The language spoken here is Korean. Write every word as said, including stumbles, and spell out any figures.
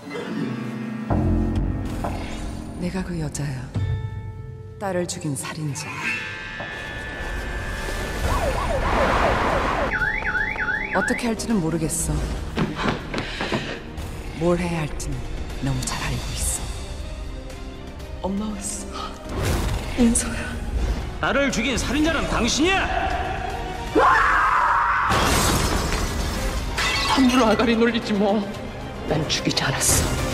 내가 그 여자야. 딸을 죽인 살인자. 어떻게 할지는 모르겠어. 뭘 해야 할지는 너무 잘 알고 있어. 엄마 왔어. 인서야. 나를 죽인 살인자는 당신이야! 함부로 아가리 놀리지 뭐. 난 죽이지 않았어.